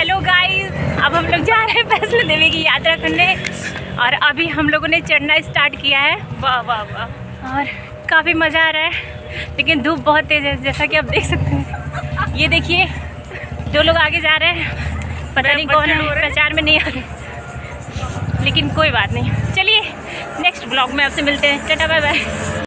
Hello guys, अब हम लोग जा रहे हैं वैष्णो देवी की यात्रा करने और अभी हम लोगों ने चढ़ना स्टार्ट किया है। वाह वाह वाह। और काफ़ी मज़ा आ रहा है, लेकिन धूप बहुत तेज़ है जैसा कि आप देख सकते हैं। ये देखिए 2 लोग आगे जा रहे हैं, पता नहीं कौन है, प्रचार में नहीं आ रहे, लेकिन कोई बात नहीं। चलिए नेक्स्ट ब्लॉग में आपसे मिलते हैं। Tata bye bye.